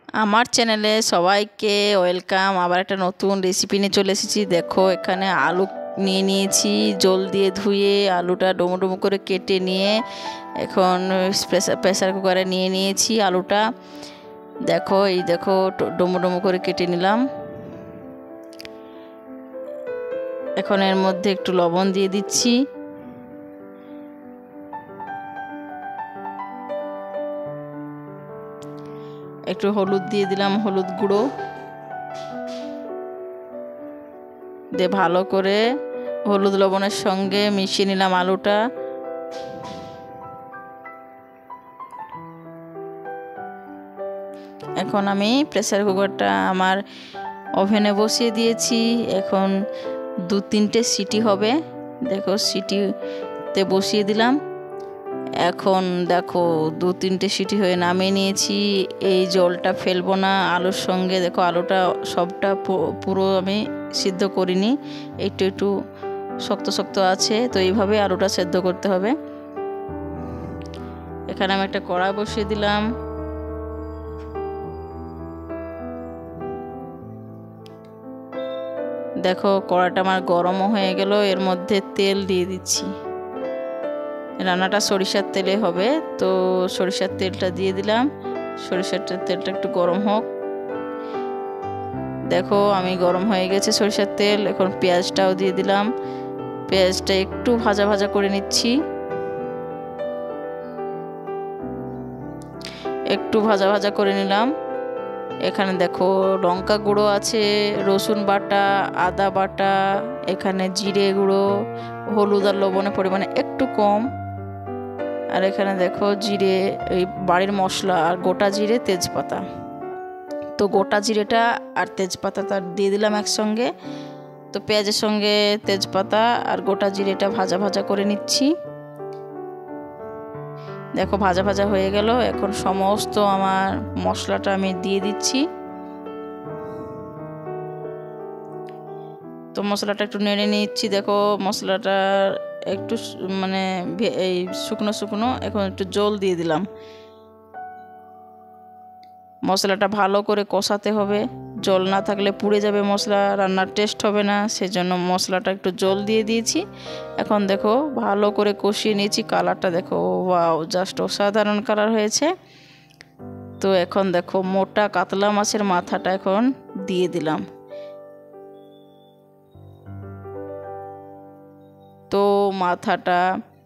আমার চ্যানেলে সবাইকে ওয়েলকাম। আবার একটা নতুন রেসিপি নিয়ে চলে এসেছি। দেখো এখানে আলু নিয়ে নিয়েছি, জল দিয়ে ধুয়ে আলুটা ডুমো ডুমো করে কেটে নিয়ে এখন প্রেসার কুকারে নিয়ে নিয়েছি আলুটা। দেখো দেখো ডুমো ডুমো করে কেটে নিলাম। এখন এর মধ্যে একটু লবণ দিয়ে দিচ্ছি, একটু হলুদ দিয়ে দিলাম, হলুদ গুঁড়ো দিয়ে ভালো করে হলুদ লবণের সঙ্গে মিশিয়ে নিলাম আলুটা। এখন আমি প্রেসার কুকারটা আমার ওভেনে বসিয়ে দিয়েছি। এখন 2-3টে সিটি হবে। দেখো সিটিতে বসিয়ে দিলাম। এখন দেখো 2-3টে সিটি হয়ে নামিয়ে নিয়েছি। এই জলটা ফেলবো না আলুর সঙ্গে। দেখো আলুটা সবটা পুরো আমি সিদ্ধ করিনি, একটু একটু শক্ত শক্ত আছে, তো এইভাবে আলুটা সেদ্ধ করতে হবে। এখানে আমি একটা কড়াই বসিয়ে দিলাম। দেখো কড়াইটা আমার গরমও হয়ে গেল। এর মধ্যে তেল দিয়ে দিচ্ছি। রান্নাটা সরিষার তেলে হবে, তো সরিষার তেলটা দিয়ে দিলাম। সরিষার তেলটা একটু গরম হোক। দেখো আমি গরম হয়ে গেছে সরিষার তেল। এখন পেঁয়াজটাও দিয়ে দিলাম। পেঁয়াজটা একটু ভাজা ভাজা করে নিচ্ছি, একটু ভাজা ভাজা করে নিলাম। এখানে দেখো লঙ্কা গুঁড়ো আছে, রসুন বাটা, আদা বাটা, এখানে জিরে গুঁড়ো, হলুদ আর লবণের পরিমাণে একটু কম। আর এখানে দেখো জিরে, এই বাড়ির মশলা আর গোটা জিরে, তেজপাতা। তো গোটা জিরেটা আর তেজপাতাটা দিয়ে দিলাম একসঙ্গে। তো পেঁয়াজের সঙ্গে তেজপাতা আর গোটা জিরেটা ভাজা ভাজা করে নিচ্ছি। দেখো ভাজা ভাজা হয়ে গেল। এখন সমস্ত আমার মশলাটা আমি দিয়ে দিচ্ছি। তো মশলাটা একটু নেড়ে নিচ্ছি। দেখো মশলাটা একটু মানে এই শুকনো শুকনো। এখন একটু জল দিয়ে দিলাম। মশলাটা ভালো করে কষাতে হবে, জল না থাকলে পুড়ে যাবে মশলা, রান্নার টেস্ট হবে না। সেজন্য মশলাটা একটু জল দিয়ে দিয়েছি। এখন দেখো ভালো করে কষিয়ে নিয়েছি। কালারটা দেখো, ওয়াও, জাস্ট অসাধারণ কালার হয়েছে। তো এখন দেখো মোটা কাতলা মাছের মাথাটা এখন দিয়ে দিলাম। তো মাথাটা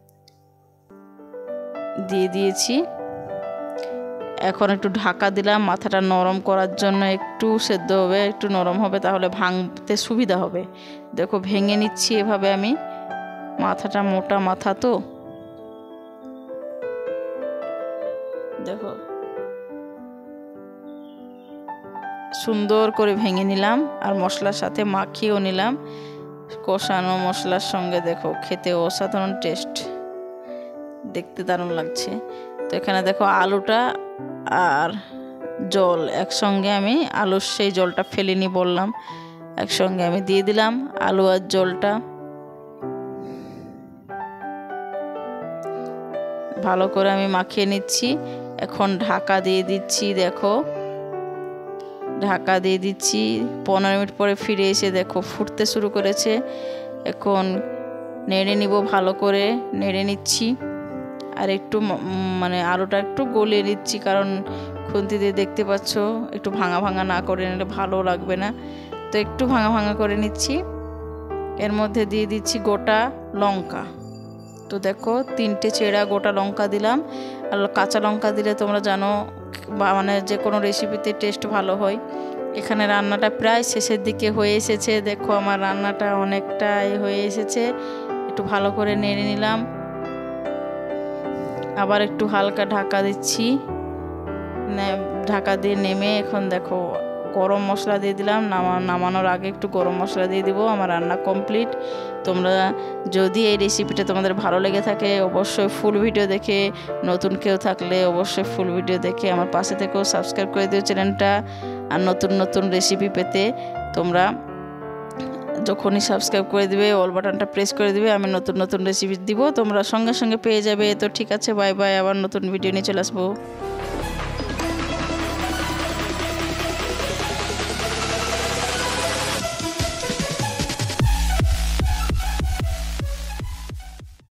দিয়ে দিয়েছি। এখন একটু ঢাকা দিলাম মাথাটা নরম করার জন্য। একটু সেদ্ধ হবে, একটু নরম হবে, তাহলে ভাঙতে সুবিধা হবে। দেখো ভেঙে নিচ্ছি এভাবে আমি। মাথাটা মোটা মাথা, তো দেখো সুন্দর করে ভেঙে নিলাম আর মশলার সাথে মাখিয়েও নিলাম। কষানো মশলার সঙ্গে দেখো খেতে অসাধারণ টেস্ট, দেখতে দারুণ লাগছে। তো এখানে দেখো আলুটা আর জল একসঙ্গে, আমি আলুর সেই জলটা ফেলিনি বললাম, একসঙ্গে আমি দিয়ে দিলাম আলু আর জলটা। ভালো করে আমি মাখিয়ে নিচ্ছি। এখন ঢাকা দিয়ে দিচ্ছি। দেখো ঢাকা দিয়ে দিচ্ছি। 15 মিনিট পরে ফিরে এসে দেখো ফুটতে শুরু করেছে। এখন নেড়ে নিব, ভালো করে নেড়ে নিচ্ছি। আর একটু মানে আলুটা একটু গলিয়ে নিচ্ছি, কারণ খুন্তি দিয়ে দেখতে পাচ্ছ একটু ভাঙা ভাঙা না করে নিলে ভালো লাগবে না। তো একটু ভাঙা ভাঙা করে নিচ্ছি। এর মধ্যে দিয়ে দিচ্ছি গোটা লঙ্কা। তো দেখো 3টে চেরা গোটা লঙ্কা দিলাম। আর কাঁচা লঙ্কা দিলে তোমরা জানো মানে যে কোনো রেসিপিতে টেস্ট ভালো হয়। এখানে রান্নাটা প্রায় শেষের দিকে হয়ে এসেছে। দেখো আমার রান্নাটা অনেকটাই হয়ে এসেছে। একটু ভালো করে নেড়ে নিলাম, আবার একটু হালকা ঢাকা দিচ্ছি। ঢাকা দিয়ে নেমে এখন দেখো গরম মশলা দিয়ে দিলাম। নামানোর আগে একটু গরম মশলা দিয়ে দিব। আমার রান্না কমপ্লিট। তোমরা যদি এই রেসিপিটা তোমাদের ভালো লেগে থাকে অবশ্যই ফুল ভিডিও দেখে, নতুন কেউ থাকলে অবশ্যই ফুল ভিডিও দেখে আমার পাশে থেকেও সাবস্ক্রাইব করে দিও চ্যানেলটা। আর নতুন নতুন রেসিপি পেতে তোমরা যখনই সাবস্ক্রাইব করে দিবে অল বাটনটা প্রেস করে দিবে, আমি নতুন নতুন রেসিপি দিব, তোমরা সঙ্গে সঙ্গে পেয়ে যাবে। তো ঠিক আছে, বাই বাই, আবার নতুন ভিডিও নিয়ে চলে আসবো।